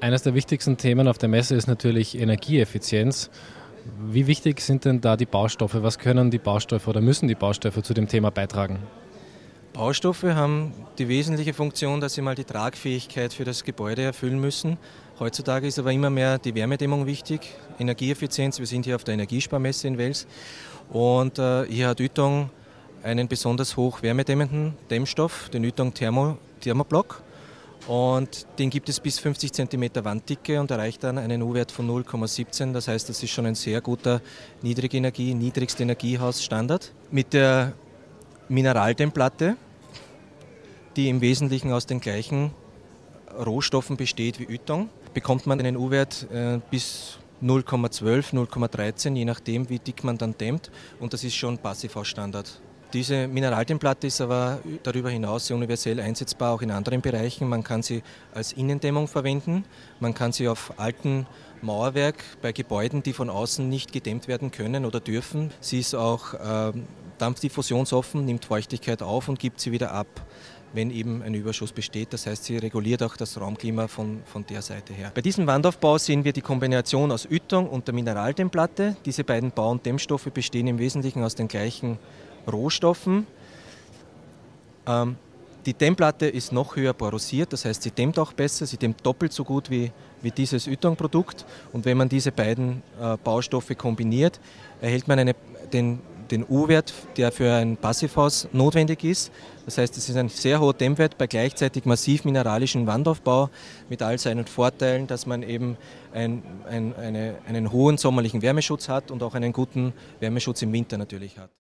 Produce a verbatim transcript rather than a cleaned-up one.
Eines der wichtigsten Themen auf der Messe ist natürlich Energieeffizienz. Wie wichtig sind denn da die Baustoffe? Was können die Baustoffe oder müssen die Baustoffe zu dem Thema beitragen? Baustoffe haben die wesentliche Funktion, dass sie mal die Tragfähigkeit für das Gebäude erfüllen müssen. Heutzutage ist aber immer mehr die Wärmedämmung wichtig, Energieeffizienz. Wir sind hier auf der Energiesparmesse in Wels und äh, hier hat Ytong einen besonders hoch wärmedämmenden Dämmstoff, den Ytong Thermo, Thermoblock. Und den gibt es bis fünfzig Zentimeter Wanddicke und erreicht dann einen U-Wert von null Komma siebzehn. Das heißt, das ist schon ein sehr guter Niedrigenergie, niedrigste Energiehausstandard. Mit der Mineraldämmplatte, die im Wesentlichen aus den gleichen Rohstoffen besteht wie Ytong, bekommt man einen U-Wert äh, bis null Komma zwölf, null Komma dreizehn, je nachdem wie dick man dann dämmt, und das ist schon Passivhausstandard. Diese Mineraldämmplatte ist aber darüber hinaus sehr universell einsetzbar, auch in anderen Bereichen. Man kann sie als Innendämmung verwenden, man kann sie auf alten Mauerwerk bei Gebäuden, die von außen nicht gedämmt werden können oder dürfen. Sie ist auch äh, dampfdiffusionsoffen, nimmt Feuchtigkeit auf und gibt sie wieder ab, wenn eben ein Überschuss besteht. Das heißt, sie reguliert auch das Raumklima von, von der Seite her. Bei diesem Wandaufbau sehen wir die Kombination aus Ytong und der Mineraldämmplatte. Diese beiden Bau- und Dämmstoffe bestehen im Wesentlichen aus den gleichen Rohstoffen. Ähm, die Dämmplatte ist noch höher porosiert, das heißt, sie dämmt auch besser, sie dämmt doppelt so gut wie, wie dieses Ytong-Produkt. Und wenn man diese beiden äh, Baustoffe kombiniert, erhält man eine, den, den U-Wert, der für ein Passivhaus notwendig ist. Das heißt, es ist ein sehr hoher Dämmwert bei gleichzeitig massiv mineralischen Wandaufbau mit all seinen Vorteilen, dass man eben ein, ein, eine, einen hohen sommerlichen Wärmeschutz hat und auch einen guten Wärmeschutz im Winter natürlich hat.